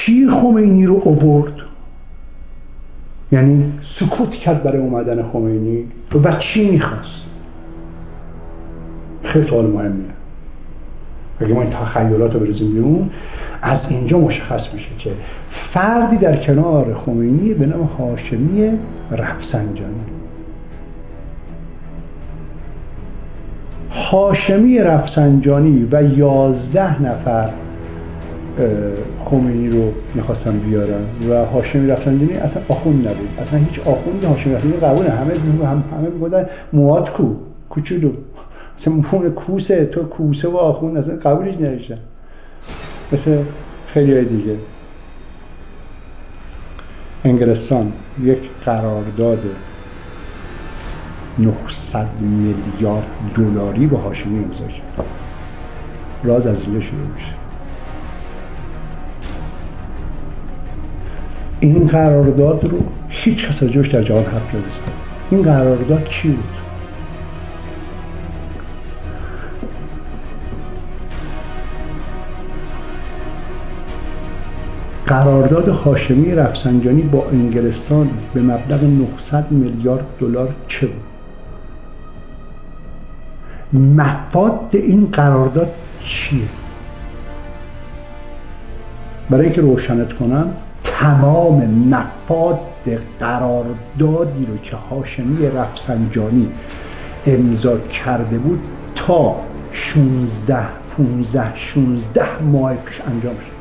کی خمینی رو آورد؟ یعنی سکوت کرد برای اومدن خمینی و چی میخواست؟ خیلی سوال مهمیه. اگه ما این تخیلات رو بریزیم بیرون، از اینجا مشخص میشه که فردی در کنار خمینی به نام هاشمی رفسنجانی. هاشمی رفسنجانی و 11 نفر خمینی رو میخواستن بیارن و هاشمی رفسنجانی اصلا آخوند نبود، اصلا هیچ آخوندی هاشمی رفسنجانی قبوله. همه میگفتن مواد کوچولو، مثلا مون کوسه، تو کوسه و آخوند اصلا قبولش نداشتن. مثل خیلی های دیگه. انگلستان یک قرارداد 900 میلیارد دلاری با هاشمی امضا کرد. راز از اینجا شروع میشه. این قرارداد رو هیچ کس راجعش در جهان حرف نمیزنه. این قرارداد چی بود؟ قرارداد هاشمی رفسنجانی با انگلستان به مبلغ 900 میلیارد دلار چه بود؟ مفاد این قرارداد چیه؟ برای اینکه روشنت کنم، تمام مفاد قراردادی رو که هاشمی رفسنجانی امضا کرده بود تا 16 ماه پیش انجام شد.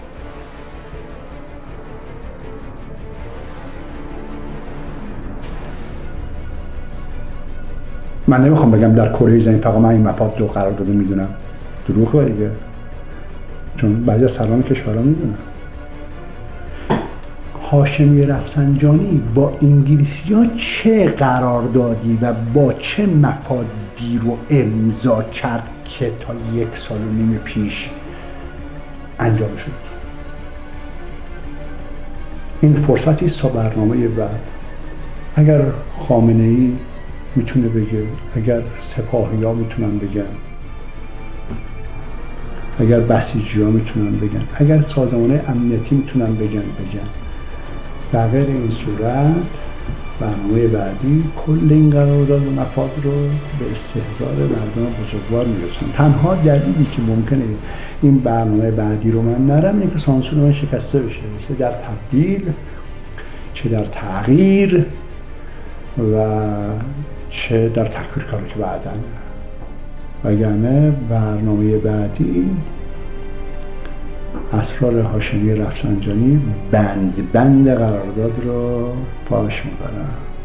من نمیخوام بگم در کره زمین فقط من این مفاد رو قرارداد میدونم، دروغه دیگه، چون بعضی از سران کشورها میدونن. هاشمی رفسنجانی با انگلیسی‌ها چه قراردادی و با چه مفادی رو امضا کرد که تا 1.5 سال پیش انجام شد؟ این فرصتی است تا برنامه بعد، اگر خامنه‌ای میتونه بگه، اگر سپاهی‌ها میتونن بگن، اگر بسیجی‌ها میتونن بگن، اگر سازمان امنیتی میتونن بگن. در غیر این صورت برنامه بعدی کل این قرارداد و مفاد رو به استحضار مردم بزرگوار میرسونم. تنها دلیلی که ممکنه این برنامه بعدی رو من نرم اینه که سانسور من شکسته بشه، چه در تبدیل، چه در تغییر و چه در تکویر کاری که بعداً. وگرنه برنامه بعدی اسرار هاشمی رفسنجانی بند قرارداد رو فاش می‌برم.